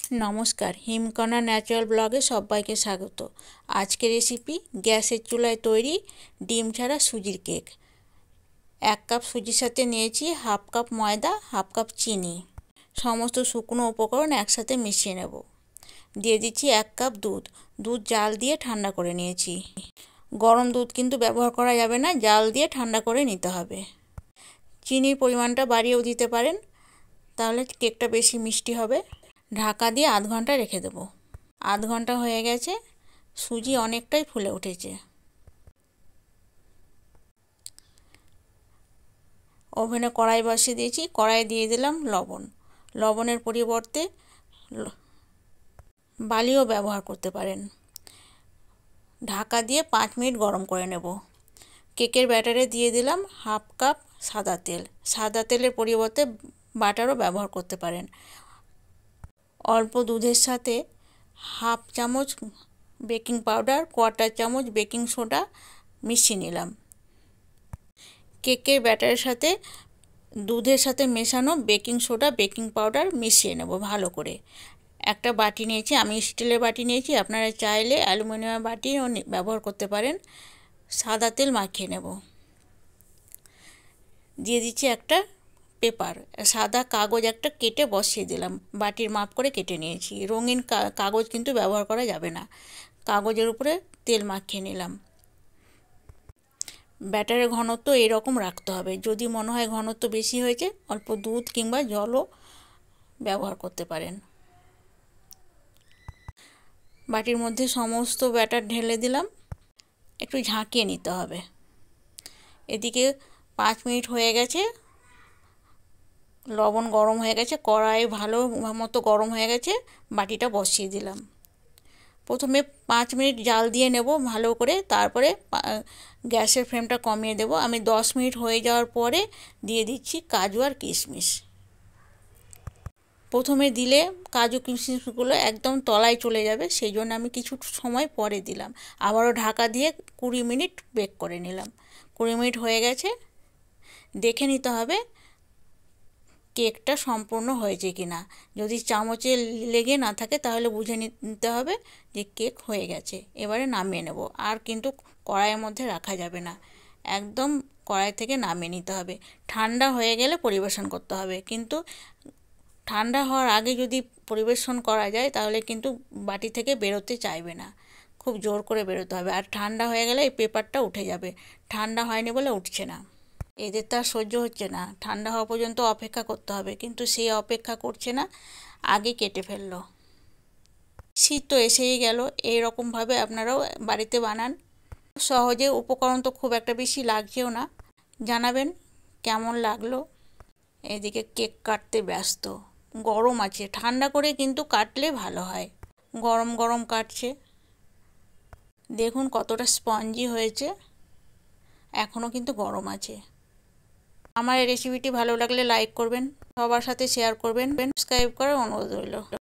নমস্কার, হিমকণা ন্যাচারাল ব্লগে সবাইকে স্বাগত। আজকের রেসিপি গ্যাসের চুলায় তৈরি ডিম ছাড়া সুজির কেক। 1 কাপ সুজির সাথে নিয়েছি হাফ কাপ ময়দা, হাফ কাপ চিনি। সমস্ত শুকনো উপকরণ একসাথে মিশিয়ে নেব। দিয়ে দিচ্ছি 1 কাপ দুধ। দুধ জাল দিয়ে ঠান্ডা করে নিয়েছি। গরম দুধ কিন্তু ব্যবহার করা যাবে না, জাল দিয়ে ঠান্ডা করে নিতে হবে। চিনির পরিমাণটা বাড়িয়েও দিতে পারেন, তাহলে কেকটা বেশি মিষ্টি হবে। ঢাকা দিয়ে আধ ঘন্টা রেখে দেবো। আধ ঘন্টা হয়ে গেছে, সুজি অনেকটাই ফুলে উঠেছে। ওভেনে কড়াই বসিয়ে দিয়েছি, কড়াই দিয়ে দিলাম লবণ। লবণের পরিবর্তে বালিও ব্যবহার করতে পারেন। ঢাকা দিয়ে 5 মিনিট গরম করে নেব। কেকের ব্যাটারে দিয়ে দিলাম হাফ কাপ সাদা তেল। সাদা তেলের পরিবর্তে বাটারও ব্যবহার করতে পারেন। অল্প দুধের সাথে হাফ চামচ বেকিং পাউডার, কোয়ার্টার চামচ বেকিং সোডা মিশিয়ে নিলাম। কেকের ব্যাটারের সাথে দুধের সাথে মেশানো বেকিং সোডা, বেকিং পাউডার মিশিয়ে নেব ভালো করে। একটা বাটি নিয়েছি, আমি স্টিলের বাটি নিয়েছি, আপনারা চাইলে অ্যালুমিনিয়াম বাটিও ব্যবহার করতে পারেন। সাদা তেল মাখিয়ে নেব। দিয়ে দিচ্ছি একটা পেপার, সাদা কাগজ একটা কেটে বসিয়ে দিলাম। বাটির মাপ করে কেটে নিয়েছি। রঙিন কাগজ কিন্তু ব্যবহার করা যাবে না। কাগজের উপরে তেল মাখিয়ে নিলাম। ব্যাটারের ঘনত্ব এরকম রাখতে হবে। যদি মনে হয় ঘনত্ব বেশি হয়েছে, অল্প দুধ কিংবা জলও ব্যবহার করতে পারেন। বাটির মধ্যে সমস্ত ব্যাটার ঢেলে দিলাম। একটু ঝাঁকিয়ে নিতে হবে। এদিকে 5 মিনিট হয়ে গেছে, লবণ গরম হয়ে গেছে, কড়াই ভালো মতো গরম হয়ে গেছে। বাটিটা বসিয়ে দিলাম। প্রথমে 5 মিনিট জাল দিয়ে নেব ভালো করে, তারপরে গ্যাসের ফ্লেমটা কমিয়ে দেব। আমি 10 মিনিট হয়ে যাওয়ার পরে দিয়ে দিচ্ছি কাজু আর কিশমিশ। প্রথমে দিলে কাজু কিশমিশগুলো একদম তলায় চলে যাবে, সেই জন্য আমি কিছু সময় পরে দিলাম। আবারও ঢাকা দিয়ে 20 মিনিট বেক করে নিলাম। 20 মিনিট হয়ে গেছে, দেখে নিতে হবে কেকটা সম্পূর্ণ হয়েছে কি না। যদি চামচে লেগে না থাকে তাহলে বুঝে নিতে হবে যে কেক হয়ে গেছে। এবারে নামিয়ে নেব। আর কিন্তু কড়াইয়ের মধ্যে রাখা যাবে না, একদম কড়াই থেকে নামিয়ে নিতে হবে। ঠান্ডা হয়ে গেলে পরিবেশন করতে হবে, কিন্তু ঠান্ডা হওয়ার আগে যদি পরিবেশন করা যায় তাহলে কিন্তু বাটি থেকে বেরোতে চাইবে না, খুব জোর করে বেরোতে হবে। আর ঠান্ডা হয়ে গেলে এই পেপারটা উঠে যাবে। ঠান্ডা হয়নি বলে উঠছে না। এদের তো আর সহ্য হচ্ছে না, ঠান্ডা হওয়া পর্যন্ত অপেক্ষা করতে হবে, কিন্তু সে অপেক্ষা করছে না, আগে কেটে ফেললো। শীত তো এসেই গেল, এইরকমভাবে আপনারাও বাড়িতে বানান সহজে। উপকরণ তো খুব একটা বেশি লাগছেও না। জানাবেন কেমন লাগলো। এদিকে কেক কাটতে ব্যস্ত। গরম আছে, ঠান্ডা করে কিন্তু কাটলে ভালো হয়। গরম গরম কাটছে। দেখুন কতটা স্পঞ্জি হয়েছে, এখনও কিন্তু গরম আছে। আমার এই রেসিপিটি ভালো লাগলে লাইক করবেন, সবার সাথে শেয়ার করবেন, সাবস্ক্রাইব করার অনুরোধ রইল।